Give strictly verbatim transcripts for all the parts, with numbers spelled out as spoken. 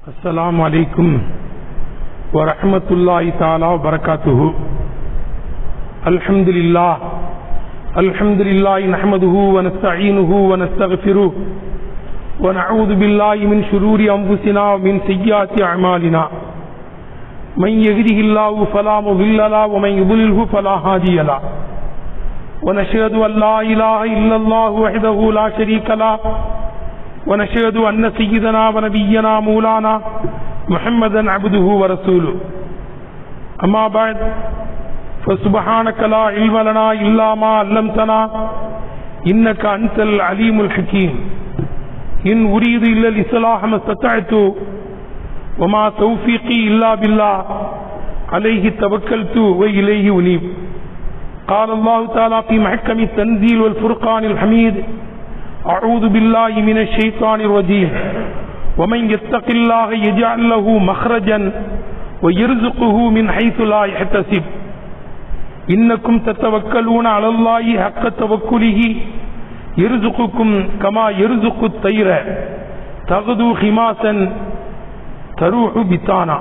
السلام عليكم ورحمة الله تعالى وبركاته. الحمد لله الحمد لله نحمده ونستعينه ونستغفره ونعوذ بالله من شرور أنفسنا ومن سيئات أعمالنا. من يهده الله فلا مضل له ومن يضلله فلا هادي له. ونشهد أن لا إله إلا الله وحده لا شريك له ونشهد أن سيدنا ونبينا مولانا محمدا عبده ورسوله. أما بعد فسبحانك لا علم لنا إلا ما علمتنا إنك أنت العليم الحكيم. إن أريد إلا الإصلاح ما استطعت وما توفيقي إلا بالله عليه توكلت وإليه أنيب. قال الله تعالى في محكم التنزيل والفرقان الحميد: أعوذ بالله من الشيطان الرجيم. ومن يتق الله يجعل له مخرجا ويرزقه من حيث لا يحتسب. إنكم تتوكلون على الله حق توكله يرزقكم كما يرزق الطير تغدو خماسا تروح بطانا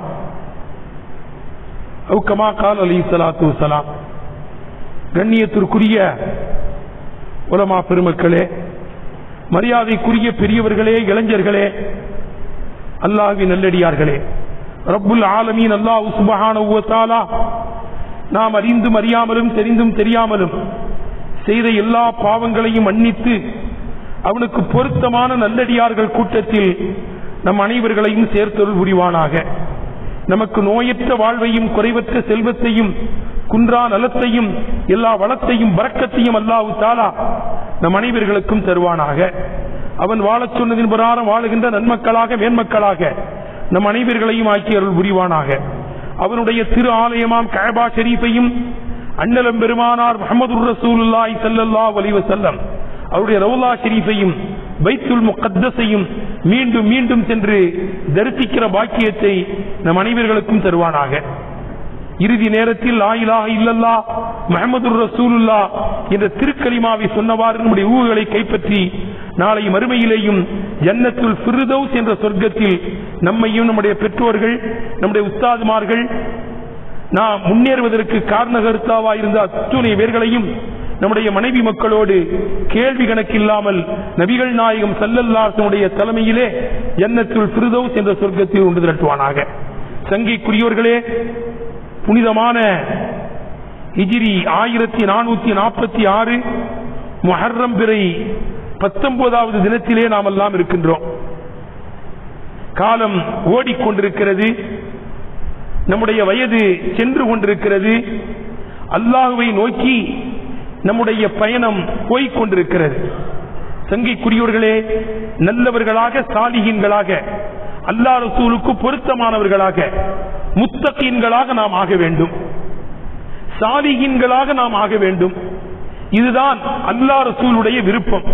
أو كما قال عليه الصلاة والسلام. கண்ணியத்திற்குரிய உலமா பெருமக்களே, மரியாதைக்குரிய பெரியவர்களே, இளைஞர்களே, அல்லாஹ்வின் நல்லடியார்களே, ரப்புல் ஆலமீன் அல்லாஹ் சுப்ஹானஹு வ தஆலா நாம் அறிந்தும் அறியாமலும் தெரிந்தும் தெரியாமலும் செய்த எல்லா பாவங்களையும் மன்னித்து அவனுக்கு பொருத்தமான நல்லடியார்கள் கூட்டத்தில் நம் அனைவர்களையும் சேர்த்தருள் புரிவானாக. நமக்கு நோயற்ற வாழ்வையும் குறைவற்ற செல்வத்தையும் குன்றா நலத்தையும் எல்லா வளத்தையும் பரக்கத்தையும் அல்லாஹ் தஆலா நம் அனைவர்களுக்கும் தருவானாக. அவன் வாழச் சொன்னதின் பிரகாரம் வாழுகின்ற நன்மக்களாக மேன்மக்களாக நம் அனைவர்களையும் ஆக்கி அருள் புரிவானாக. அவனுடைய திரு ஆலயமாம் கஅபா ஷரீஃபையும் அண்ணலம் பெருமானார் முஹம்மதுர் ரசூலுல்லாஹி ஸல்லல்லாஹு அலைஹி வஸல்லம் அவருடைய ரவுலா ஷரீஃபையும் பைத்துல் முகத்தஸையும் மீண்டும் மீண்டும் சென்று தரிசிக்கிற பாக்கியத்தை நம் அனைவர்களுக்கும் தருவானாக. இறுதி நேரத்தில் லா இலாஹ இல்லல்லாஹ் முஹம்மதுர் ரசூலுல்லாஹ் என்ற திருக்கலிமாவை சொன்னவாறு நம்முடைய ஊர்களை கைப்பற்றி நாளை மறுமையிலேயும் ஜன்னத்துல் ஃபிர்தௌஸ் என்ற சொர்க்கத்தில் நம்மையும் நம்முடைய பெற்றோர்கள் நம்முடைய உஸ்தாதுமார்கள் நாம் முன்னேறுவதற்கு காரணகர்த்தாவாக இருந்த அத்துணை பேர்களையும் நம்முடைய மனைவி மக்களோடு கேள்வி கணக்கில்லாமல் நபிகள் நாயகம் ஸல்லல்லாஹு அலைஹி வஸல்லம் தலைமையிலே ஜன்னத்துல் ஃபிர்தௌஸ் என்ற சொர்க்கத்தில் ஒன்று திரட்டுவானாக. சங்கைக்குரியவர்களே, புனிதமான ஹிஜ்ரி ஆயிரத்தி நானூத்தி நாற்பத்தி ஆறு முஹர்ரம் பிறை பத்தொன்பதாவது தினத்திலே நாம் எல்லாம் இருக்கின்றோம். காலம் ஓடிக்கொண்டிருக்கிறது, நம்முடைய வயது சென்று கொண்டிருக்கிறது, அல்லாஹ்வை நோக்கி நம்முடைய பயணம் போய்கொண்டிருக்கிறது. சங்கைக்குரியவர்களே, நல்லவர்களாக சாலிஹீன்களாக அல்லாஹ் ரசூலுக்கு பொருத்தமானவர்களாக முத்தகீன்களாக நாம் ஆக வேண்டும், சாலிஹீன்களாக நாம் ஆக வேண்டும். இதுதான் அல்லாஹ் ரசூலுடைய விருப்பம்.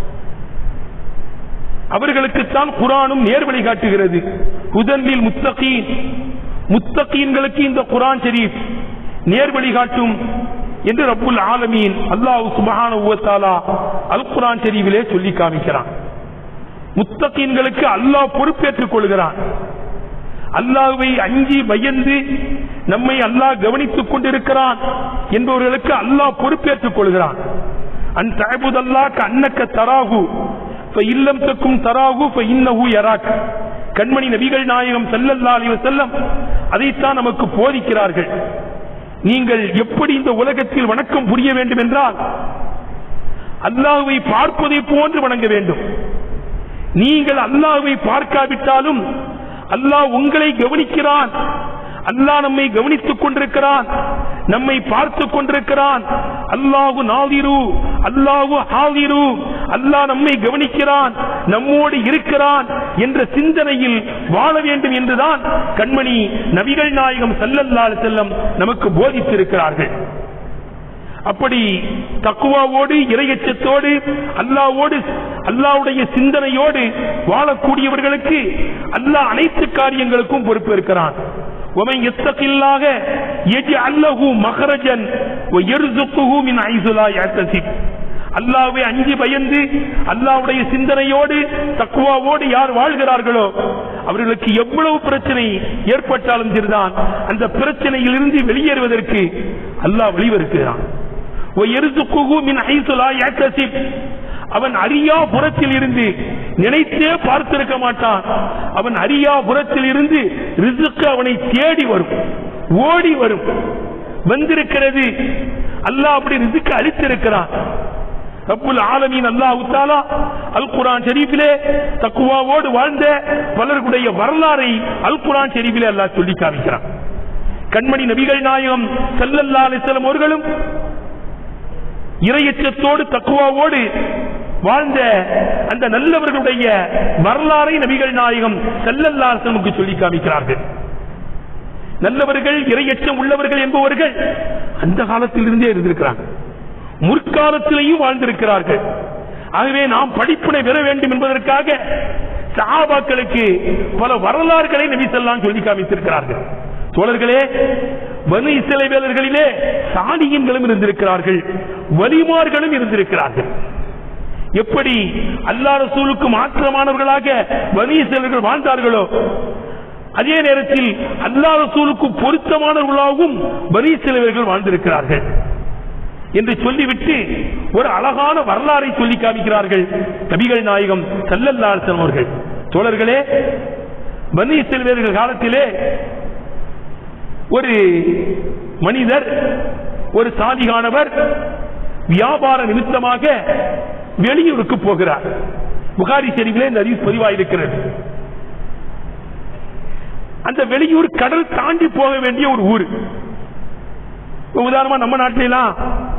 அவர்களுக்குத்தான் குர்ஆனும் நேர்வழி காட்டுகிறது. ஹுதன்லில் முத்தகீன், முத்தகீன்களுக்கு இந்த குர்ஆன் ஷரீஃப் நேர்வழி காட்டும் என்று ரப்புல் ஆலமீன் அல்லாஹ் சுப்ஹானஹு வ தஆலா அல் குர்ஆன் ஷரீஃபிலே சொல்லி காமிக்கிறான். முத்தகீன்களுக்கு அல்லாஹ் பொறுப்பேற்றுக் கொள்கிறான். அல்லாஹ்வை அஞ்சி பயந்து நம்மை அல்லாஹ் கவனித்துக் கொண்டிருக்கிறான் என்பவர்களுக்கு அல்லாஹ் பொறுப்பேற்றுக் கொள்கிறான். அன் தஅபுதல்லாஹ் கஅன்னக தராஹு ஃபஇல்லம் தகும் தராஹு ஃபஇன்னஹு யராக். கண்மணி நபிகள் நாயகம் ஸல்லல்லாஹு அலைஹி வஸல்லம் அதைத்தான் நமக்கு போதிக்கிறார்கள். நீங்கள் எப்படி இந்த உலகத்தில் வணக்கம் புரிய வேண்டும் என்றால் அல்லாஹ்வை பார்ப்பதை போன்று வணங்க வேண்டும். நீங்கள் அல்லாஹ்வை பார்க்காவிட்டாலும் அல்லாஹ் உங்களை கவனிக்கிறான். அல்லாஹ் நம்மை கவனித்துக் கொண்டிருக்கிறான், நம்மை பார்த்துக் கொண்டிருக்கிறான். அல்லாஹு நாதிரு அல்லாஹு ஹாதிரு, அல்லாஹ் நம்மை கவனிக்கிறான், நம்மோடு இருக்கிறான் என்ற சிந்தனையில் வாழ வேண்டும் என்றுதான் கண்மணி நபிகள் நாயகம் ஸல்லல்லாஹு அலைஹி வஸல்லம் நமக்கு போதித்திருக்கிறார்கள். அப்படி தக்வாவோடு இறையச்சத்தோடு அல்லாஹ்வோடு அல்லாஹ்வுடைய சிந்தனையோடு வாழக்கூடியவர்களுக்கு அல்லாஹ் அனைத்து காரியங்களுக்கும் பொறுப்பேற்கிறான். ومن يتق الله يجعل له مخرجا ويرزقه من حيث لا يحتسب. அல்லாஹ்வை அஞ்சி பயந்து அல்லாஹ்வுடைய சிந்தனையோடு தக்வாவோடு யார் வாழ்கிறார்களோ அவர்களுக்கு எவ்வளவு பிரச்சனை ஏற்பட்டாலும் சரிதான், அந்த பிரச்சனையில் இருந்து வெளியேறுவதற்கு அல்லாஹ் வழிவகுக்கிறான். அவன் அறியா புறத்தில் இருந்து நினைத்தே பார்த்திருக்க மாட்டான். அவன் அறியா புறத்தில் இருந்து ரிஸ்க் அவனை தேடி வரும், ஓடி வரும், வந்திருக்கிறது. அல்லாஹ் அப்படி ரிஸ்க் அளித்திருக்கிறான். ரப்புல் ஆலமீன் அல்லாஹ் தஆலா அல் குர்ஆன் ஷரீஃபிலே தக்வாவோடு வாழ்ந்த பலருடைய வரலாறை அல் குர்ஆன் ஷரீஃபிலே அல்லாஹ் சொல்லி காமிக்கிறான். கண்மணி நபிகள் நாயகம் ஸல்லல்லாஹு அலைஹி வஸல்லம் அவர்களும் இறையச்சத்தோடு தக்வாவோடு வாழ்ந்த அந்த நல்லவர்களுடைய வரலாறை நபிகள் நாயகம் ஸல்லல்லாஹு அலைஹி வஸல்லம் சொல்லி காமிக்கிறார்கள். நல்லவர்கள் இறையச்சம் உள்ளவர்கள் என்பவர்கள் அந்த காலத்தில் இருந்தே இருந்திருக்கிறார்கள், முற்காலத்திலேயும் வாழ்ந்திருக்கிறார்கள். ஆகவே நாம் படிப்பினை பெற வேண்டும் என்பதற்காக சஹாபாக்களுக்கு பல வரலாறுகளை நபி ஸல்லல்லாஹு அலைஹி வஸல்லம் சொல்லி காமித்திருக்கிறார்கள். தோழர்களே, பனு இஸ்ரவேலர்களிலே சாலிஹீன்களும் இருந்திருக்கிறார்கள், வலிமார்களும் இருந்திருக்கிறார்கள். எப்படி அல்லாஹ் ரசூலுக்கு மாற்றமானவர்களாக பனு இஸ்ரவேலர்கள் வாழ்ந்தார்களோ அதே நேரத்தில் அல்லாஹ் ரசூலுக்கு பொருத்தமானவர்களாகவும் பனு இஸ்ரவேலர்கள் வாழ்ந்திருக்கிறார்கள் என்று சொல்லிவிட்டு ஒரு அழகான வரலாறை சொல்லி காமிக்கிறார்கள் நபிகள் நாயகம் ஸல்லல்லாஹு அலைஹி வஸல்லம் அவர்கள். தோழர்களே, பனு இஸ்ரவேலர்கள் காலத்திலே ஒரு மனிதர், ஒரு சாலிகானவர் வியாபார நிமித்தமாக வெளியூருக்கு போகிறார். புகாரி ஷரீஃபிலே இந்த ஹதீஸ் பதிவாயிருக்கிறது. அந்த வெளியூர் கடல் தாண்டி போக வேண்டிய ஒரு ஊர். உதாரணமா நம்ம நாட்டிலாம்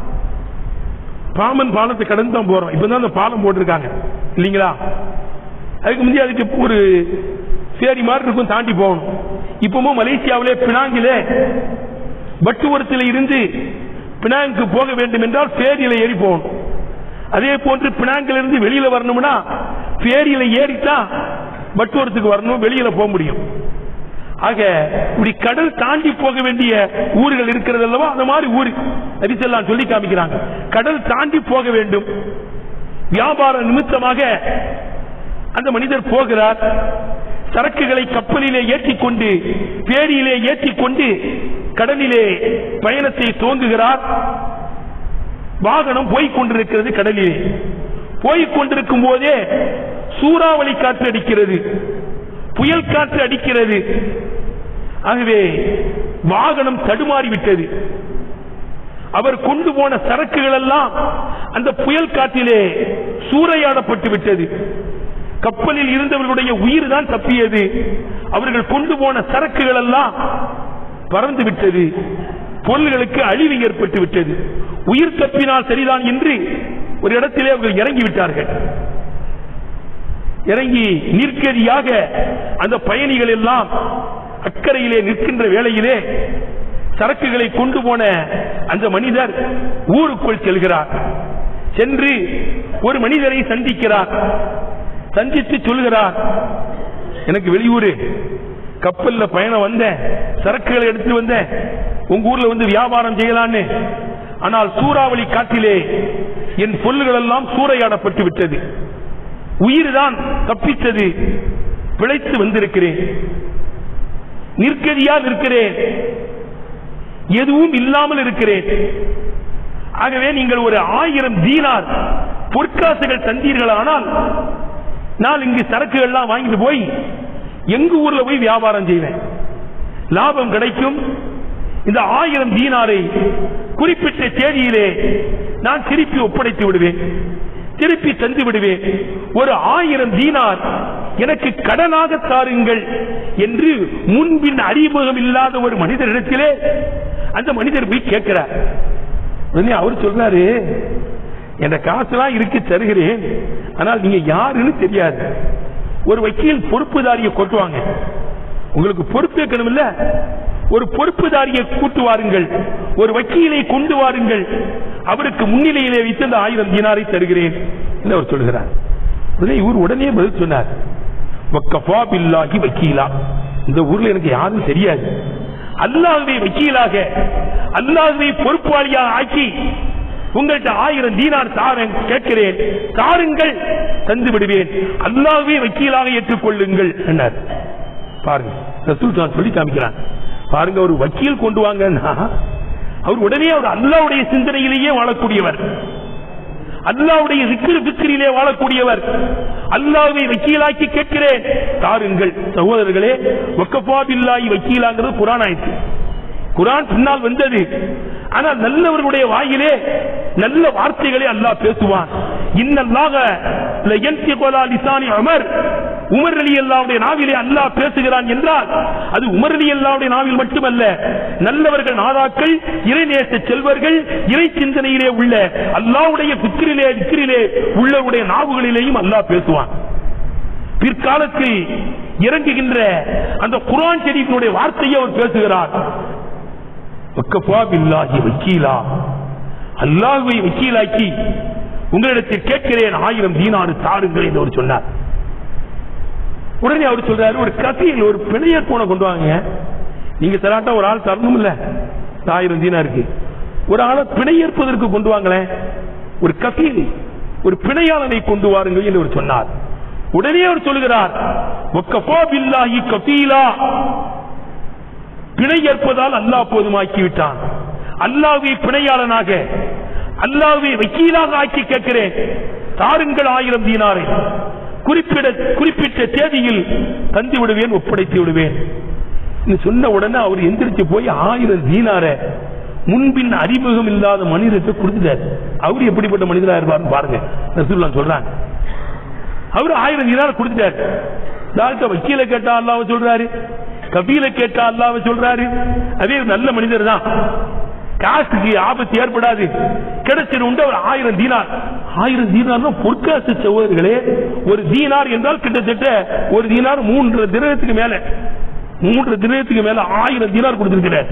பாமன் பாலத்தை கடந்து தான் போறோம். இப்பதான் அந்த பாலம் போட்டிருக்காங்க இல்லீங்களா? அதுக்கு முந்தைய அதுக்கு ஒரு சேரி மாதிரி இருக்கும், தாண்டி போகணும். இப்பவும் மலேசியாவிலே பினாங்கிலே பட்டுவரத்தில் இருந்து பினாங்குக்கு போக வேண்டும் என்றால் பேரியில ஏறி போகணும். அதே போன்று பினாங்கில இருந்து வெளியில வரணும்னா பேரியில ஏறித்தான் பட்டுவரத்துக்கு வரணும், வெளியில போக முடியும். ஆக இப்படி கடல் தாண்டி போக வேண்டிய ஊர்கள் இருக்கிறது அல்லவா, அந்த மாதிரி ஊர் நபி ஸல்லல்லாஹு அலைஹி வஸல்லம் சொல்லி காமிக்கிறாங்க. கடல் தாண்டி போக வேண்டும், வியாபார நிமித்தமாக அந்த மனிதர் போகிறார். சரக்குகளை கப்பலிலே ஏற்றிக்கொண்டு பேரியிலே ஏற்றிக்கொண்டு கடலிலே பயணத்தை துவங்குகிறார். வாகனம் போய்கொண்டிருக்கிறது. கடலிலே போய்கொண்டிருக்கும் போதே சூறாவளி காற்று அடிக்கிறது, புயல் காற்று அடிக்கிறது. ஆகவே வாகனம் தடுமாறிவிட்டது. அவர் கொண்டு போன சரக்குகள் எல்லாம் அந்த புயல் காற்றிலே சூறையாடப்பட்டு விட்டது. கப்பலில் இருந்தவர்களுடைய உயிர் தான் தப்பியது. அவர்கள் கொண்டு போன சரக்குகள் எல்லாம் பறந்து விட்டது. பொருள்களுக்கு அழிவு ஏற்பட்டு விட்டது. உயிர் தப்பினால் சரிதான் என்று ஒரு இடத்திலே அவர்கள் இறங்கிவிட்டார்கள். இறங்கி நிற்கதியாக அந்த பயணிகள் எல்லாம் அக்கறையிலே நிற்கின்ற வேளையிலே சரக்குகளை கொண்டு போன அந்த மனிதர் ஊருக்குள் செல்கிறார். சென்று ஒரு மனிதரை சந்திக்கிறார். சந்தித்து சொல்கிறார், எனக்கு வெளியூரு கப்பல்ல பயணம் வந்தேன், சரக்குகளை எடுத்து வந்தேன், உங்க ஊர்ல வந்து வியாபாரம் செய்யலான்னு. ஆனால் சூறாவளி காற்றிலே என் பொருள்கள் எல்லாம் சூறையாடப்பட்டு விட்டது. உயிர் தான் தப்பித்தது. பிழைத்து வந்திருக்கிறேன், நிற்கதியா இருக்கிறேன், எதுவும் இல்லாமல் இருக்கிறேன். ஆகவே நீங்கள் ஒரு ஆயிரம் தீனார் பொற்காசுகள் தந்தீர்களானால் நான் இங்கு சரக்குகள் எல்லாம் வாங்கிட்டு போய் எங்க ஊர்ல போய் வியாபாரம் செய்வேன், லாபம் கிடைக்கும். இந்த ஆயிரம் தீனாரை குறிப்பிட்ட தேதியிலே நான் திருப்பி ஒப்படைத்து விடுவேன், திருப்பி தந்து விடுவேன். ஒரு ஆயிரம் தீனார் எனக்கு கடனாக தாருங்கள் என்று முன்பின் அறிமுகம் இல்லாத ஒரு மனிதரிடத்திலே அந்த மனிதர் போய் கேட்கிறார். அவர் சொல்றாரு, என்ற காசுலாம் இருக்கு தருகிறேன், ஆனால் நீங்க யாருன்னு தெரியாது. ஒரு வக்கீல் பொறுப்புதாரியை கொட்டுவாங்க, உங்களுக்கு பொறுப்பேற்கணும் இல்ல, ஒரு பொறுப்புதாரியை கூட்டு வாருங்கள், ஒரு வக்கீலை கொண்டு வாருங்கள், அவருக்கு முன்னிலையிலே வைத்து அந்த ஆயிரம் தீனாரை தருகிறேன் என்று அவர் சொல்கிறார். இவர் உடனே பதில் சொன்னார், வக்கஃபா பில்லாஹி வக்கீலா, இந்த ஊர்ல எனக்கு யாரும் தெரியாது, அல்லாஹ்வை வக்கீலாக அல்லாஹ்வை பொறுப்பாளியாக ஆக்கி உங்கள்கிட்ட ஆயிரம் தீனார் தாரன் கேட்கிறேன், தாருங்கள், தந்து விடுவேன், அல்லாஹ்வே வக்கீலாக ஏற்றுக்கொள்ளுங்கள் என்றார். பாருங்க, ரசூல் சொல்லி காமிக்கிறான். பாருங்க, ஒரு வக்கீல் கொண்டு வாங்கன்னா அவர் உடனே அவர் அல்லாஹ்வுடைய சிந்தனையிலேயே வாழக்கூடியவர், அல்லாஹ்வுடைய zikr fikriலே வாழக்கூடியவர். அல்லாஹ்வை வக்கீலாக்கி கேட்கிறேன், தாருங்கள். சகோதரர்களே, வக்கஃபா பில்லாஹி வக்கீலாங்கிறது குர்ஆன் ஆயத்து. குர்ஆன் பின்னால் வந்தது. ஆனால் நல்லவர்களுடைய வாயிலே நல்ல வார்த்தைகளை அல்லாஹ் பேசுவான். இன்னல்லாஹ லயன்திகு அலா லிசானி உமர், உமர் ரலியல்லாஹுடைய நாவிலே அல்லாஹ் பேசுகிறான் என்றால் அது உமர் ரலியல்லாஹுடைய நாவில் மட்டுமல்ல, நல்லவர்கள், நாதாக்கள், இறைநேச செல்வர்கள், இறை சிந்தனையிலே உள்ள அல்லாஹ்வுடைய ஃபிக்ரிலே திக்ரிலே உள்ளவருடைய நாவுகளிலேயும் அல்லாஹ் பேசுவான். பிற்காலத்தில் இறங்குகின்ற அந்த குர்ஆன் ஷரீஃபினுடைய வார்த்தையை அவர் பேசுகிறார். வக்கஃபா பில்லாஹி வக்கீலா, அல்லாஹ்வை வக்கீலாக்கி உங்களிடத்தில் கேட்கிறேன், ஆயிரம் தீனார் தாருங்கள் என்று அவர் சொன்னார். உடனே அவர் சொல்றாரு, ஒரு கசியில் ஒரு பிணையர் போன கொண்டு வாங்க. நீங்க தராட்டா ஒரு ஆள் தரணும் இல்ல, ஆயிரம் தீனாருக்கு ஒரு ஆளை பிணையேற்பதற்கு கொண்டு வாங்களேன், ஒரு கசியில் ஒரு பிணையாளனை கொண்டு வாருங்கள் என்று அவர் சொன்னார். உடனே அவர் சொல்கிறார், வக்கஃபா பில்லாஹி கஃபீலா, பிணை ஏற்பதால் அல்லாஹ் போதுமாக்கி விட்டான். அல்லாஹ்வை பிணையாளனாக, அல்லாஹ்வை வக்கீலாக ஆக்கி கேட்கிறேன், தாருங்கள் ஆயிரம் தீனாரை, குறிப்பிட குறிப்பிட்ட தேதியில் தந்து விடுவேன், ஒப்படைத்து விடுவேன் சொன்ன உடனே அவர் எந்திரிச்சு போய் ஆயிரம் தீனார முன்பின் அறிமுகம் இல்லாத மனிதத்தை கொடுத்துட்டார். அவர் எப்படிப்பட்ட மனிதராக இருப்பார் பாருங்க. ரசூலுல்லாஹ் சொல்றாங்க, அவர் ஆயிரம் தீனார கொடுத்துட்டார். டாக்டர் வக்கீல கேட்டா அல்லாஹ் சொல்றாரு, கபீல கேட்டா அல்லாஹ் சொல்றாரு. அதே நல்ல மனிதர் தான், காசுக்கு ஆபத்து ஏற்படாது, கிடைச்சிடும். அவர் ஆயிரம் தீனார், ஆயிரம் தீனார் பொற்காசு சகோதரர்களே. ஒரு தீனார் என்றால் கிட்டத்தட்ட ஒரு தீனார் மூன்று தினத்துக்கு மேல, மூன்று தினத்துக்கு மேல ஆயிரம் தீனார் கொடுத்திருக்கிறார்.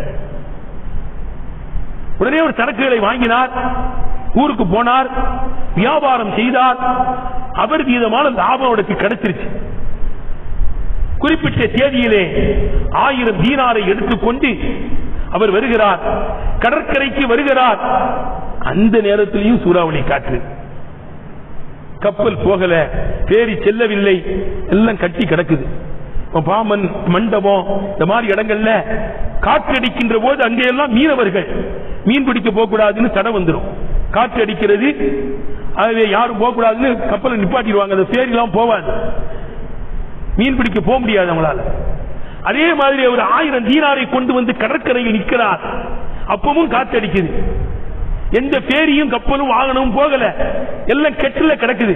உடனே ஒரு சரக்குகளை வாங்கினார், ஊருக்கு போனார், வியாபாரம் செய்தார், அவர் வீதமான லாபம் அவருக்கு கிடைச்சிருச்சு. குறிப்பிட்ட தேதியிலே ஆயிரம் தீனாரை எடுத்துக்கொண்டு அவர் வருகிறார், கடற்கரைக்கு வருகிறார். அந்த நேரத்திலையும் சூறாவளி காற்று, கப்பல் போகல, பேரி செல்லவில்லை, எல்லாம் கட்டி கிடக்குது. பாமன் மண்டபம் இந்த மாதிரி இடங்கள்ல காற்று அடிக்கின்ற போது அங்கெல்லாம் மீனவர்கள் மீன் பிடிக்க போகக்கூடாதுன்னு தடை வந்துடும். காற்று அடிக்கிறது, அதுவே யாரும் போகக்கூடாதுன்னு கப்பலை நிப்பாட்டிடுவாங்க, அந்த பேரி எல்லாம் போவாது, மீன் பிடிக்க போக முடியாது அவங்களால. அதே மாதிரி ஒரு ஆயிரம் தீனாரை கொண்டு வந்து கடற்கரையில் நிற்கிறார். அப்பவும் காற்று அடிக்குது, எந்த பேரியும் கப்பலும் வாகனமும் போகல, எல்லாம் கெட்டில கிடக்குது.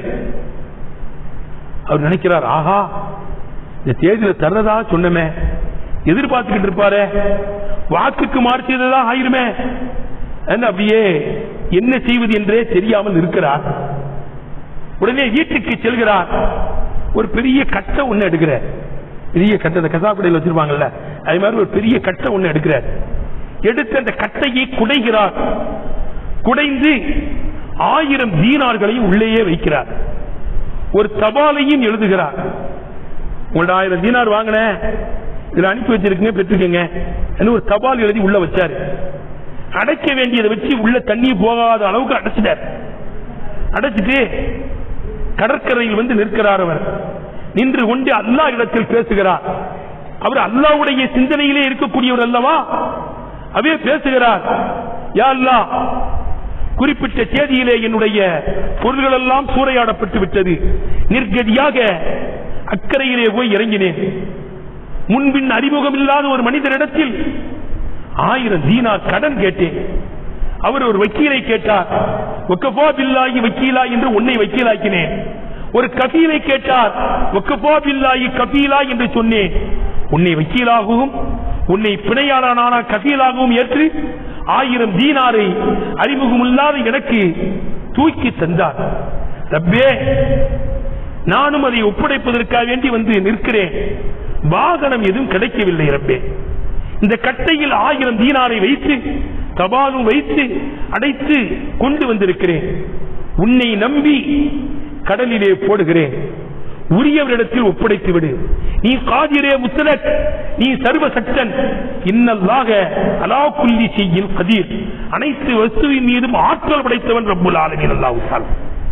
அவர் நினைக்கிறார், ஆஹா இந்த தேதியில தர்றதா சொன்னமே, எதிர்பார்த்துக்கிட்டு இருப்பாரு, வாக்குக்கு மாற்றியதான் ஆயிருமே, அப்படியே என்ன செய்வது என்றே தெரியாமல் இருக்கிறார். உடனே வீட்டுக்கு செல்கிறார். ஒரு பெரிய கட்டை ஒண்ணு எடுக்கிறார், பெரிய கட்டை கசாப்படையில் வச்சிருப்பாங்கல்ல, அது மாதிரி ஒரு பெரிய கட்டை ஒண்ணு எடுக்கிறார். எடுத்து அந்த கட்டையை குடைகிறார். குடைந்து ஆயிரம் தீனார்களையும் உள்ளேயே வைக்கிறார். ஒரு தபாலையும் எழுதுகிறார். உங்களோட ஆயிரம் தீனார் வாங்கின இதுல அனுப்பி வச்சிருக்கீங்க, பெற்றுக்கங்க. ஒரு தபால் எழுதி உள்ள வச்சாரு. அடைக்க வேண்டியதை வச்சு உள்ள தண்ணி போகாத அளவுக்கு அடைச்சிட்டார். அடைச்சிட்டு கடற்கரையில் வந்து நிற்கிறார். அவர் நின்று கொண்டு அல்லாஹ் இடத்தில் பேசுகிறார். அவர் அல்லாஹ்வுடைய சிந்தனையிலே இருக்கக்கூடியவர் அல்லவா, அவே பேசுகிறார். யா அல்லாஹ், குறிப்பிட்ட தேதியிலே என்னுடைய பொருள்கள் எல்லாம் சூறையாடப்பட்டு விட்டது. நிர்கதியாக அக்கறையிலே போய் இறங்கினேன். முன்பின் அறிமுகம் இல்லாத ஒரு மனிதரிடத்தில் ஆயிரம் தீனார் கடன் கேட்டேன். அவர் ஒரு வக்கீலை கேட்டார். வக்கஃபா பில்லாஹி வக்கீலா என்று உன்னை வக்கீலாக்கினேன். ஒரு கபீலை கேட்டார். வக்கஃபா பில்லாஹி கபீலா என்று சொன்னேன். உன்னை வக்கீலாகவும் உன்னை பிணையாளனான கபீலாகவும் ஏற்று ஆயிரம் தீனாரை அறிமுகம் இல்லாத எனக்கு தூக்கி தந்தார். ரப்பே, நானும் அதை ஒப்படைப்பதற்காக வேண்டி வந்து நிற்கிறேன். வாகனம் எதுவும் கிடைக்கவில்லை ரப்பே. இந்த கட்டையில் ஆயிரம் தீனாரை வைத்து தபாலும் வைத்து அடைத்து கொண்டு வந்திருக்கிறேன். உன்னை நம்பி கடலிலே போடுகிறேன். உரியவரிடத்தில் ஒப்படைத்து விடு. நீ காதிரே முத்தலக், நீ சர்வசக்தன். இன்னல்லாஹ அலா குல்லி ஷைஇன் கதீர், அனைத்து வஸ்துவின் மீதும் ஆற்றல் படைத்தவன் ரப்புல் ஆலமீன் அல்லாஹ் தஆலா.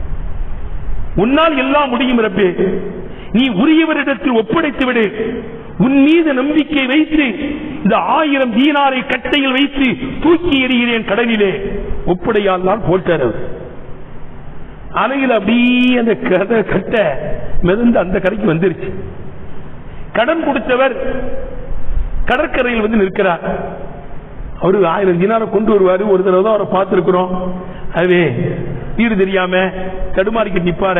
உன்னால் எல்லாம் முடியும் ரப்பே, நீ உரியவரிடத்தில் ஒப்படைத்து விடு. உன் மீது நம்பிக்கை வைத்து இந்த ஆயிரம் தீனாரை கட்டையில் வைத்து தூக்கி எறிகிறேன் கடலிலே, ஒப்படையால் தான் போட்டார். அலையில் அப்படியே அந்த கட்ட மிதந்து அந்த கரைக்கு வந்துருச்சு. கடன் கொடுத்தவர் கடற்கரையில் வந்து நிற்கிறார். அவரு ஆயிரம் தினாரை கொண்டு வருவாரு. ஒரு தடவை தான் அவரை பார்த்திருக்கிறோம். அதுவே வீடு தெரியாம தடுமாறிக்கிட்டு நிப்பார.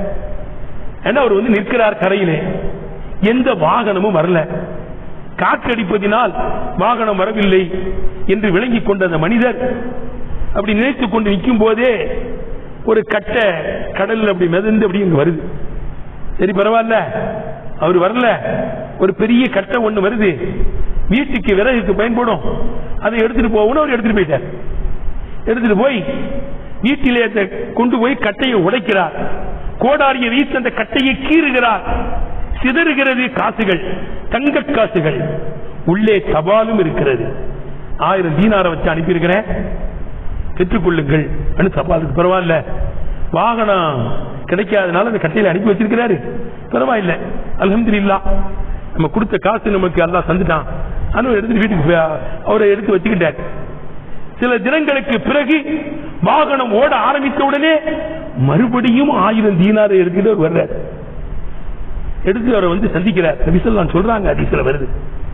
அவர் வந்து நிற்கிறார் கரையிலே. எந்த வாகனமும் வரல. காற்றடிப்பதினால் வாகனம் வரவில்லை என்று விளங்கிக் கொண்ட அந்த மனிதர் அப்படி நினைத்துக் கொண்டு நிற்கும் போதே ஒரு கட்ட கடல் அப்படி மிதந்து அப்படி இங்க வருது. சரி பரவாயில்ல, அவர் வரல. ஒரு பெரிய கட்டை ஒண்ணு வருது, வீட்டுக்கு விறகுக்கு பயன்படும், அதை எடுத்துட்டு போகணும். அவர் எடுத்துட்டு போயிட்டார். எடுத்துட்டு போய் வீட்டிலே கொண்டு போய் கட்டையை உடைக்கிறார். கோடாரிய வீசி அந்த கட்டையை கீறுகிறார். சிதறுகிறது காசுகள், தங்க காசுகள். உள்ளே தபாலும் இருக்கிறது. ஆயிரம் தீனாரை வச்சு அனுப்பியிருக்கிறேன், பெற்றுக்கொள்ளுங்கள். தபாலுக்கு பரவாயில்ல, வாகனம் கிடைக்காதனால அந்த கட்டையில அனுப்பி வச்சிருக்கிறாரு. பரவாயில்ல, அல்ஹம்துலில்லாஹ், நம்ம கொடுத்த காசு நமக்கு அல்லாஹ் தந்துட்டான். ஆனால் எடுத்து வீட்டுக்கு அவரை எடுத்து வச்சுக்கிட்டார். சில தினங்களுக்கு பிறகு வாகனம் ஓட ஆரம்பித்தவுடனே மறுபடியும் ஆயிரம் தீனாரை எடுத்துக்கிட்டு அவர் வர்றார். எடுத்து அவரை வந்து சந்திக்கிறார். நபி ஸல்லல்லாஹு அலைஹி வஸல்லம் சொல்றாங்க, ஹதீஸ்ல வருது.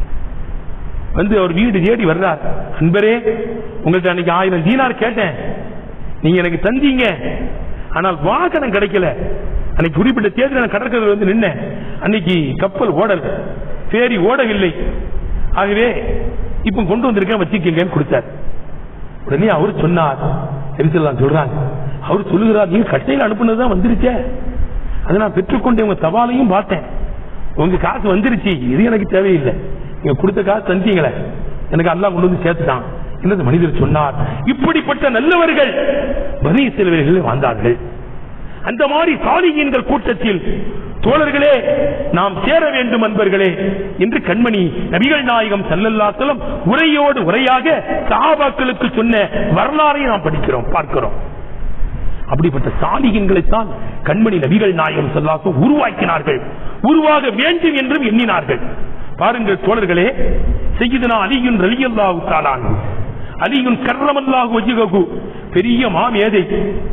வந்து அவர் வீடு தேடி வர்றார். அன்பரே, உங்கள்கிட்ட அன்னைக்கு ஆயிரம் தீனார் கேட்டேன், நீங்க எனக்கு தந்தீங்க, ஆனால் வாகனம் கிடைக்கல. அன்னைக்கு குறிப்பிட்ட தேதி நான் கடற்கரையில் வந்து நின்னேன். அன்னைக்கு கப்பல் ஓடல், பேரி ஓடவில்லை. ஆகவே இப்ப கொண்டு வந்திருக்கேன், வச்சுக்கங்கன்னு கொடுத்தார். உடனே அவர் சொன்னார், சொல்றாங்க, அவர் சொல்லுகிறார், நீங்க கட்டையில் அனுப்புனதுதான் வந்துருச்சே, அதை நான் பெற்றுக்கொண்டு உங்க தபாலையும் பார்த்தேன், உங்க காசு வந்துருச்சு, இது எனக்கு தேவையில்லை, நீங்க கொடுத்த காசு தந்தீங்களே, எனக்கு அல்லாஹ் கொண்டு வந்து சேர்த்துட்டான் என்று மனிதர் சொன்னார். இப்படிப்பட்ட நல்லவர்கள் பனி இஸ்ரவேலில் வாழ்ந்தார்கள். அந்த மாதிரி சாலிஹீன்கள் கூட்டத்தில் தோழர்களே நாம் சேர வேண்டும் அன்பர்களே என்று கண்மணி நபிகள் நாயகம் ஸல்லல்லாஹு அலைஹி வஸல்லம் உரையோடு உரையாக சஹாபாக்களுக்கு சொன்ன வரலாறை நாம் படிக்கிறோம், பார்க்கிறோம். அப்படிப்பட்ட சாலிஹீன்களைத்தான் கண்மணி நபிகள் நாயகம் ஸல்லல்லாஹு அலைஹி வஸல்லம் உருவாக்கினார்கள், உருவாக வேண்டும் என்றும் எண்ணினார்கள். பாருங்கள் தோழர்களே, சய்யிதுனா அலியுன் ரலியல்லாஹு தஆலா அன்ஹு, அலியுன் கர்ரமல்லாஹு வஜ்ஹஹு, பெரிய மாமேதை.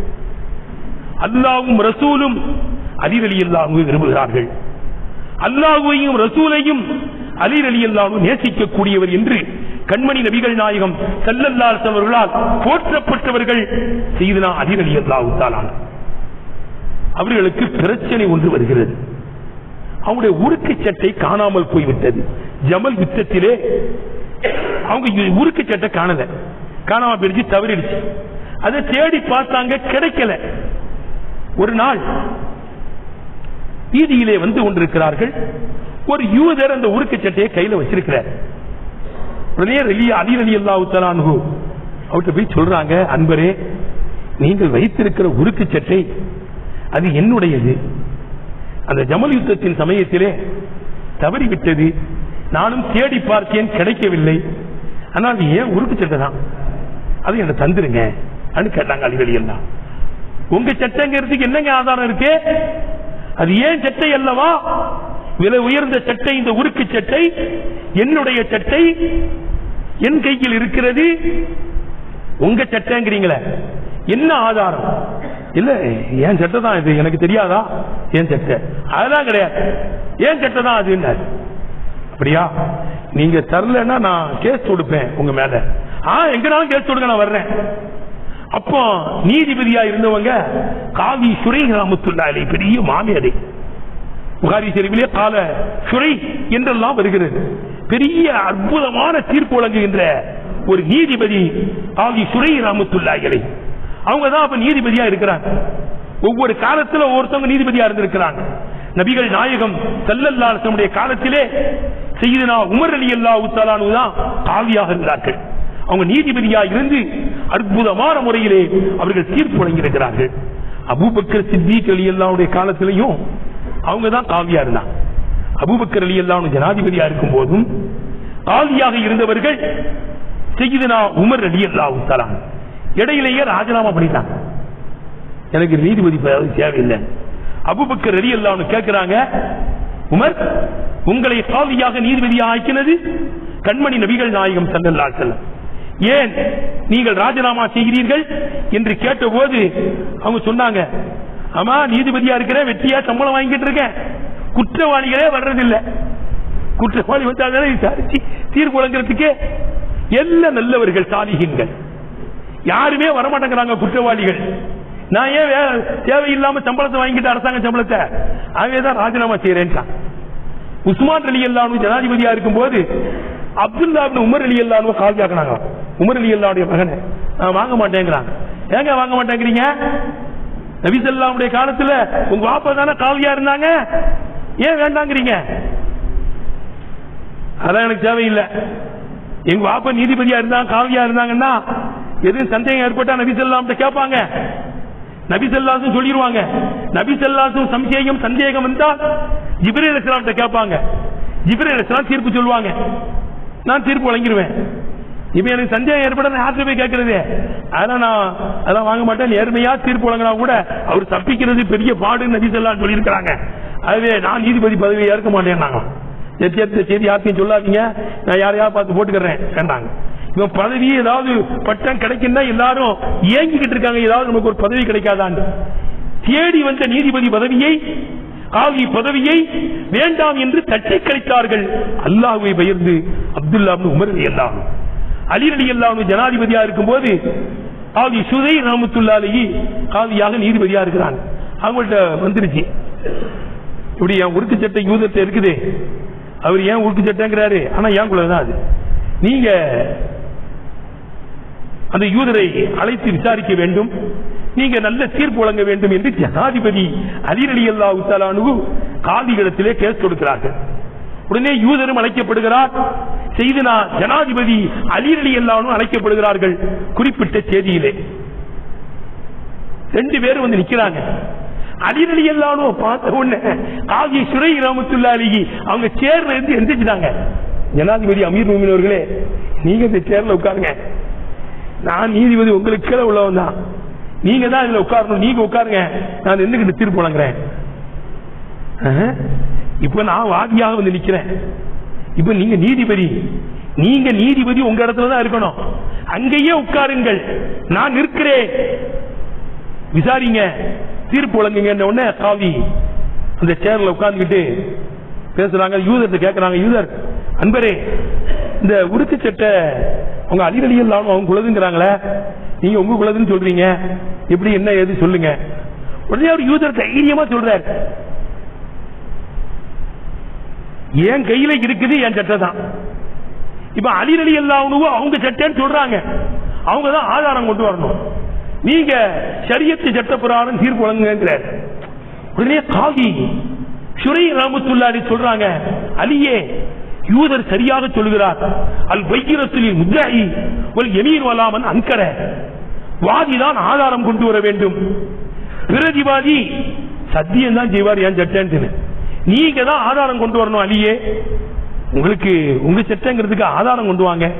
அல்லாஹ்வும் ரசூலும் அலி ரலியல்லாஹு விரும்புகிறார்கள். அல்லாஹ்வையும் ரசூலையும் அலி ரலியல்லாஹு நேசிக்கக்கூடியவர் என்று கண்மணி நபிகள் நாயகம் ஸல்லல்லாஹு அலைஹி வஸல்லம் அவர்களால் போற்றப்பட்டவர்கள் சய்யிதுனா அலி ரலியல்லாஹு தஆலா. அவர்களுக்கு பிரச்சனை ஒன்று வருகிறது. அவங்களுடைய உருக்கு சட்டை காணாமல் போய்விட்டது. ஜமல் யுத்தத்திலே அவங்க உருக்கு சட்டை காணல, காணாம போயிடுச்சு, தவறிடுச்சு. அதை தேடி பார்த்தாங்க, கிடைக்கல. ஒரு நாள் வீதியிலே வந்து கொண்டிருக்கிறார்கள். ஒரு யூதர் அந்த உருக்கு சட்டையை கையில வச்சிருக்கிறார். அலி ரலியல்லாஹு தஆலா அன்ஹு அவர்கிட்ட போய் சொல்றாங்க, அன்பரே, நீங்கள் வைத்திருக்கிற உருக்கு சட்டை அது என்னுடையது, அந்த ஜமல் யுத்தத்தின் சமயத்திலே தவறிவிட்டது, நானும் தேடி பார்த்தேன், கிடைக்கவில்லை, ஆனால் ஏன் உருக்கு சட்டை தான், அது என்ன தந்துருங்க அப்படின்னு கேட்டாங்க. அலி ரலியல்லாஹு, உங்க சட்டைங்கிறதுக்கு என்னங்க ஆதாரம் இருக்கு? அது ஏன் சட்டை அல்லவா? விலை உயர்ந்த சட்டை, இந்த உருக்கு சட்டை என்னுடைய சட்டை, என் கையில் இருக்கிறது, உங்க சட்டைங்கிறீங்களே, என்ன ஆதாரம்? இல்ல, ஏன் சட்டை தான் இது, எனக்கு தெரியாதா? ஏன் சட்டை அதெல்லாம் கிடையாது, ஏன் சட்டை தான் அது. அப்படியா? நீங்க தரலன்னா நான் கேஸ் கொடுப்பேன் உங்க மேல. ஆ, எங்கனாலும் கேஸ் கொடுக்க நான் வர்றேன். அப்போ நீதிபதியா இருந்தவங்க காவி சுரை ரஹ்மத்துல்லாஹி அலைஹி, பெரிய மாமேதை. புகாரி ஷரீஃபிலே கால சுரை என்றெல்லாம் வருகிறது. பெரிய அற்புதமான தீர்ப்பு வழங்குகின்ற ஒரு நீதிபதி காவி சுரை ரஹ்மத்துல்லாஹி அலைஹி. அவங்க தான் அப்ப நீதிபதியா இருக்கிறாங்க. ஒவ்வொரு காலத்துல ஒவ்வொருத்தவங்க நீதிபதியா இருந்திருக்கிறாங்க. நபிகள் நாயகம் ஸல்லல்லாஹு அலைஹி வஸல்லம் காலத்திலே சய்யிதுனா உமர் ரலியல்லாஹு தஆலா அன்ஹு தான் காவியாக இருந்தார்கள். அவங்க நீதிபதியா இருந்து அற்புதமான முறையிலே அவர்கள் தீர்ப்பு வழங்கியிருக்கிறார்கள். அபூபக்கர் சித்திக் ரலியல்லாஹு காலத்திலையும் அவங்க தான் காலியா இருந்தாங்க. அபூபக்கர் ரலியல்லாஹு அன்ஹு ஜனாதிபதியா இருக்கும் போதும் காலியாக இருந்தவர்கள் சையதுனா உமர் ரலியல்லாஹு தஆலா இடையிலேயே ராஜினாமா பண்ணிட்டாங்க. எனக்கு நீதிபதி தேவையில்லை. அபூபக்கர் ரலியல்லாஹு அன்ஹு கேட்கிறாங்க, உமர் உங்களை காலியாக நீதிபதியாக ஆக்கினது கண்மணி நபிகள் நாயகம் ஸல்லல்லாஹு அலைஹி வஸல்லம், ஏன் நீங்கள் ராஜினாமா செய்கிறீர்கள் என்று கேட்டபோது அவங்க சொன்னாங்க, ஆமா நீதிபதியா இருக்கிற வெற்றியா சம்பளம் வாங்கிட்டு இருக்கேன், குற்றவாளிகளே வர்றதில்லை, குற்றவாளி வந்தாலே விசாரிச்சு தீர்ப்பு வழங்குறதுக்கே எல்லாம் நல்லவர்கள் சாலிஹீன்கள், யாருமே வரமாட்டேங்கிறாங்க குற்றவாளிகள். நான் ஏன் தேவையில்லாம சம்பளத்தை வாங்கிட்டு அரசாங்க சம்பளத்தை அவையதான் ராஜினாமா செய்யறேன். உஸ்மான் ரலியல்லாஹு அன்ஹு ஜனாதிபதியா இருக்கும் போது அப்துல்லா இப்னு உமர் ரலியல்லாஹு அன்ஹு காலியாக்குனாங்க. உமர் ரலியல்லாஹு அன்ஹு மகனை நான் வாங்க மாட்டேங்கிறாங்க. ஏங்க வாங்க மாட்டேங்கிறீங்க? நபி ஸல்லல்லாஹு அலைஹி காலத்துல உங்க வாப்பா தானே காலியா இருந்தாங்க, ஏன் வேண்டாங்கிறீங்க? அதான் எனக்கு தேவையில்லை. எங்க வாப்பா நீதிபதியா இருந்தாங்க காலியா இருந்தாங்கன்னா எதுவும் சந்தேகம் ஏற்பட்டா நபி ஸல்லல்லாஹு அலைஹி கேட்பாங்க, நபி ஸல்லல்லாஹு அலைஹி சொல்லிடுவாங்க. நபி ஸல்லல்லாஹு அலைஹி சம்சயம் சந்தேகம் வந்தால் ஜிப்ரீல் அலைஹிஸ்ஸலாம் கேட்பாங்க, ஜிப்ரீல் அலைஹிஸ்ஸலாம் தீர்ப்பு சொல்லுவாங்க, நான் தீர்ப்பு வழங்கிடுவேன். இப்ப எனக்கு சந்தேகம் ஏற்பட யார்கிட்ட போய் கேட்கறது? அதெல்லாம் நான் அதெல்லாம் வாங்க மாட்டேன். நேர்மையா தீர்ப்பு வழங்கினா கூட அவர் தப்பிக்கிறது பெரிய பாடுன்னு நபி ஸல்லல்லாஹு அலைஹி சொல்லியிருக்கிறாங்க. அதுவே நான் நீதிபதி பதவியை ஏற்க மாட்டேன். நாங்க செய்தி யார்த்தையும் சொல்லாதீங்க, நான் யாரையாவது பார்த்து போட்டுக்கிறேன் வேண்டாங்க. இவன் பதவி ஏதாவது பட்டம் கிடைக்குன்னா எல்லாரும் ஏங்கிக்கிட்டு இருக்காங்க, ஏதாவது நமக்கு ஒரு பதவி கிடைக்காதான்னு. தேடி வந்த நீதிபதி பதவியை காவி பதவியை வேண்டாம் என்று தட்டி கழித்தார்கள். அல்லாஹ்வை பயந்து அப்துல்லா இப்னு உமர் ரலியல்லாஹு அன்ஹு அலி ரலியல்லாஹு அன்ஹு ஜனாதிபதியா இருக்கும் போது காவி சுதை ரஹ்மத்துல்லாஹி அலைஹி காவியாக நீதிபதியா இருக்கிறாங்க. அவங்கள்ட்ட வந்துருச்சு, இப்படி என் உருக்கு சட்டை யூதத்தை இருக்குது, அவர் ஏன் உருக்கு சட்டைங்கிறாரு, ஆனா ஏன் குலதான் அது, நீங்க அந்த யூதரை அழைத்து விசாரிக்க வேண்டும், நீங்க நல்ல தீர்ப்பு வழங்க வேண்டும் என்று ஜனாதிபதி அலி ரலியல்லாஹு தஆலா அன்ஹு காதிகளிடத்திலே கேஸ் கொடுக்கிறார்கள். உடனே யூதரும் அழைக்கப்படுகிறார், செய்தனா ஜனாதிபதி அலி ரலியல்லாஹு அன்ஹு அழைக்கப்படுகிறார்கள். குறிப்பிட்ட தேதியிலே ரெண்டு பேரும் வந்து நிக்கிறாங்க. அலி ரலியல்லாஹு அன்ஹு பார்த்த உடனே காதி சுரை ரஹ்மத்துல்லாஹி அலைஹி அவங்க சேர்ல இருந்து எந்திரிச்சிட்டாங்க. ஜனாதிபதி அமீர் முஃமினீன் அவர்களே, நீங்க இந்த சேர்ல உட்காருங்க, நான் நீதிபதி உங்களுக்கு கீழே உள்ளவன் தான், நீங்க தான் இதுல உட்காரணும், நீங்க உட்காருங்க, நான் நின்னுக்கிட்டு தீர்ப்பு வழங்குறேன். இப்ப நான் வாதியாக வந்து நிக்கிறேன், இப்ப நீங்க நீதிபதி, நீங்க நீதிபதி உங்க இடத்துல தான் இருக்கணும், அங்கேயே உட்காருங்கள், நான் நிற்கிறேன், விசாரிங்க, தீர்ப்பு வழங்குங்க. உடனே காவி அந்த சேர்ல உட்கார்ந்துக்கிட்டு பேசுறாங்க. யூதர் கேட்கிறாங்க, யூதர் அன்பரே, இந்த உடுக்கு சட்டை உங்க அலி ரலியல்லாஹு அன்ஹு அவங்க குலதுங்கிறாங்களே, நீங்க உங்க குலதுன்னு சொல்றீங்க, எப்படி என்ன ஏது சொல்லுங்க. உடனே அவர் யூதர் தைரியமா சொல்றாரு, என் கையில இருக்குது என் சட்டை தான். இப்ப அலி ரலியல்லாஹு அன்ஹு அவங்க சட்டைன்னு சொல்றாங்க, அவங்க தான் ஆதாரம் கொண்டு வரணும், நீங்க ஷரியத்து சட்ட பிரகாரம் தீர்ப்பு வழங்குங்கிறார். உடனே காதி சுரை ரஹ்மத்துல்லாஹி அலைஹி சொல்றாங்க, அலியே யூதர் சரியாக சொல்கிறார், அல் பையினத்துல் முத்தஇ வல் யமீன் வலாமன் அன்கர, வாதிதான் ஆதாரம் கொண்டு வர வேண்டும், பிரதிவாதி சத்தியம் தான் செய்வார் என் சட்டன்னு, நீங்க தான் ஆதாரம் கொண்டு வரணும் அலியே, உங்களுக்கு உங்க சட்டங்கிறதுக்கு ஆதாரம் கொண்டு வாங்க.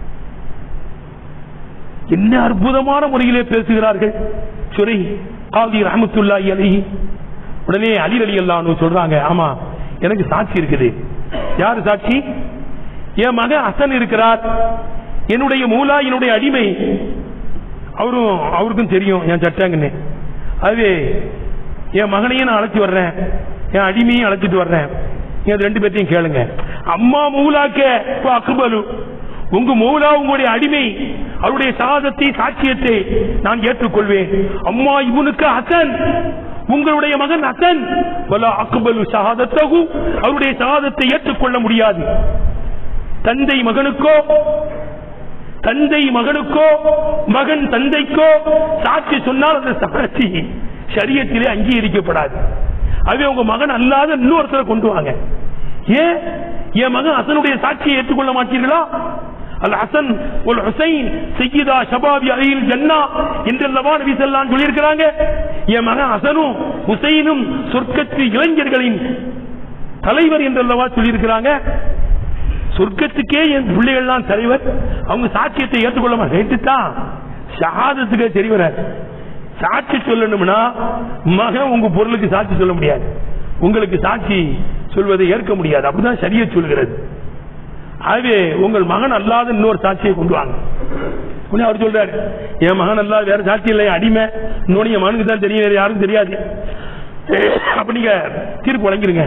என்ன அற்புதமான முறையிலே பேசுகிறார்கள் சுரை காதி ரஹ்மத்துல்லாஹி அலைஹி. உடனே அலி ரலியல்லாஹு அன்ஹு சொல்றாங்க, ஆமா எனக்கு சாட்சி இருக்குது. யாரு சாட்சி? என் மகன் ஹசன் இருக்கிறார், என்னுடைய மூலா என்னுடைய அடிமை, அவரும் அவருக்கும் தெரியும் என் சட்டங்கன்னு, அதுவே என் மகனையும் நான் அழைச்சி வர்றேன், என் அடிமையும் அழைச்சிட்டு வர்றேன், ரெண்டு பேர்த்தையும் கேளுங்க. அம்மா மூலாக்க அக்பலு, உங்க மௌலா உங்களுடைய அடிமை அவருடைய சாதத்தை சாட்சியத்தை நான் ஏற்றுக்கொள்வேன். அம்மா இவனுக்கு ஹசன், உங்களுடைய மகன் ஹசன் வலா அக்பலு ஷஹாதத்தஹு, அவருடைய ஷஹாதத்தை ஏற்றுக்கொள்ள முடியாது. தந்தை மகனுக்கோ தந்தை மகனுக்கோ மகன் தந்தைக்கோ சாட்சி சொன்னால் அந்த சாட்சி ஷரியத்திலே அங்கீகரிக்கப்படாது. அதே உங்க மகன் அல்லாத இன்னொருத்தரை கொண்டு வாங்க. ஏன் என் மகன் ஹசனுடைய சாட்சியை ஏற்றுக்கொள்ள மாட்டீர்களா? அல் ஹசன் வல் ஹுசைன் சையீதா ஷபாபி அஹ்லில் ஜன்னah என்றல்லவா நபி ஸல்லல்லாஹு அலைஹி சொல்லி இருக்காங்க. என் மகன் ஹசனும் ஹுசைனும் சொர்க்கத்து இளைஞர்களின் தலைவர் என்றல்லவா சொல்லி இருக்கிறாங்க. சொர்க்கத்துக்கே என் பிள்ளைகள்லாம் தலைவர். அவங்க சாட்சியத்தை ஏற்றுக்கொள்ள மாட்டேன். ஷஹாதத்துக்கே தெரிவர சாட்சி சொல்லணும்னா மகன் உங்க பொருளுக்கு சாட்சி சொல்ல முடியாது, உங்களுக்கு சாட்சி சொல்வதை ஏற்க முடியாது. அப்படிதான் ஷரியத் சொல்கிறது. ஆகவே உங்கள் மகன் அல்லாத இன்னொரு சாட்சியை கொண்டு வாங்க. அவர் சொல்றாரு, என் மகன் அல்லாத வேற சாட்சி இல்லை, அடிமை, இன்னொன்னு என் மகனுக்கு தான் தெரியும், வேற யாருக்கும் தெரியாது. அப்ப நீங்க தீர்ப்பு வழங்கிருங்க.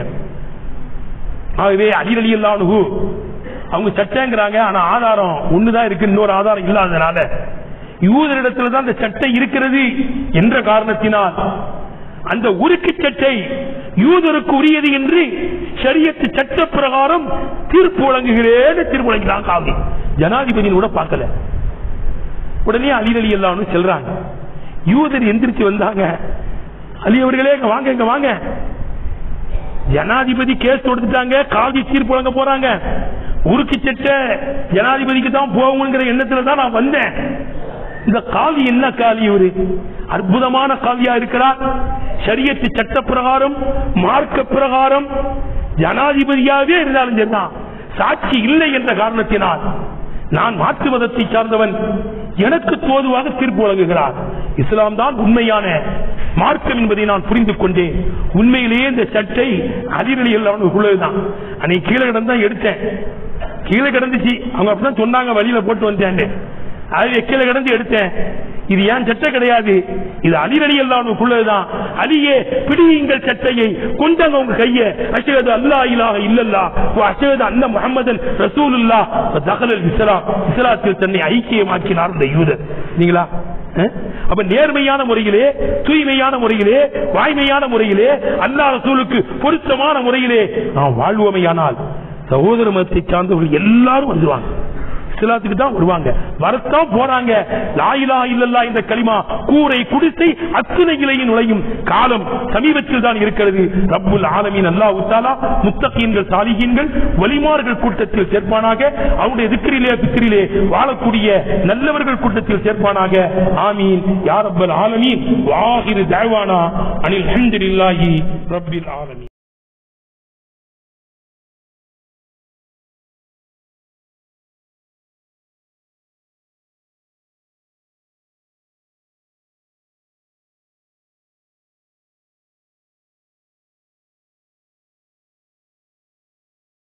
ஆகவே அலி ரலியல்லாஹு அன்ஹு அவங்க சட்டங்கிறாங்க, ஆனா ஆதாரம் ஒண்ணுதான் இருக்கு, இன்னொரு ஆதாரம் இல்லாதனால யூதரிடத்தில் தான் அந்த சட்டை இருக்கிறது என்ற காரணத்தினால் அந்த உருக்கு சட்டை யூதருக்கு உரியது என்று ஷரியத் சட்ட பிரகாரம் தீர்ப்பு வழங்குகிறேன் தீர்ப்பு வழங்கினாங்க. காவி ஜனாதிபதியின் கூட பார்க்கல. உடனே அலி ரலியல்லாஹு அன்ஹு செல்றாங்க. யூதர் எந்திரிச்சு வந்தாங்க, அலி அவர்களே வாங்க, இங்க வாங்க. ஜனாதிபதி கேஸ் கொடுத்துட்டாங்க, காவி தீர்ப்பு வழங்க போறாங்க. உருக்கு சட்டை ஜனாதிபதிக்கு தான் போகுங்கிற எண்ணத்துல தான் நான் வந்தேன். இந்த காவி என்ன காவி? ஒரு அற்புதமான காவியா இருக்கிறார். ஷரியத் சட்ட பிரகாரம் மார்க்க பிரகாரம் ஜனாதிபதியாவே இருந்தாலும் சரிதான், சாட்சி இல்லை என்ற காரணத்தினால் நான் மாற்று மதத்தை சார்ந்தவன், எனக்கு தோதுவாக தீர்ப்பு வழங்குகிறார். இஸ்லாம் தான் உண்மையான மார்க்கம் என்பதை நான் புரிந்து கொண்டேன். உண்மையிலேயே இந்த சட்டை அலி ரலியல்லாஹு அன்ஹு உள்ளதுதான். அன்னைக்கு கீழே கிடந்தா எடுத்தேன், கீழே கிடந்துச்சு, அவங்க அப்படிதான் சொன்னாங்க, வழியில போட்டு வந்தேன். அது கீழே கிடந்து எடுத்தேன். இது ஏன் சட்டை கிடையாது, இது அலி ரலியல்லாஹு அன்ஹு உள்ளதுதான். அலியே பிடியுங்கள் சட்டையை, கொண்டாங்க உங்க கையை. அஷ்ஹது அல்லா இலாஹ இல்லல்லாஹ் வ அஷ்ஹது அன்ன முஹம்மதன் ரசூலுல்லாஹ் வ தகலல் இஸ்லாம். இஸ்லாத்தில் தன்னை ஐக்கியமாக்கினார் இந்த யூதர். நீங்களா? அப்ப நேர்மையான முறையிலே, தூய்மையான முறையிலே, வாய்மையான முறையிலே, அல்லாஹ் ரசூலுக்கு பொருத்தமான முறையிலே நாம் வாழ்வோமையானால் சகோதர மதத்தை சார்ந்தவர்கள் எல்லாரும் வந்துருவாங்க, இஸ்லாத்துக்கு தான் வருவாங்க, வரத்தான் போறாங்க. லா இலாஹ இல்லல்லாஹ் இந்த கலிமா கூரை குடிசை அத்தனை இலையின் நுழையும் காலம் சமீபத்தில் தான் இருக்கிறது. ரப்புல் ஆலமீன் அல்லாஹ் தஆலா முத்தகீன்கள் சாலிஹீன்கள் வலிமார்கள் கூட்டத்தில் சேர்ப்பானாக. அவருடைய திக்ரிலே பிக்ரிலே வாழக்கூடிய நல்லவர்கள் கூட்டத்தில் சேர்ப்பானாக. ஆமீன் யா ரப்பல் ஆலமீன். வ ஆகிரு தஅவானா அனில் ஹம்துலில்லாஹி ரப்பில் ஆலமீன்.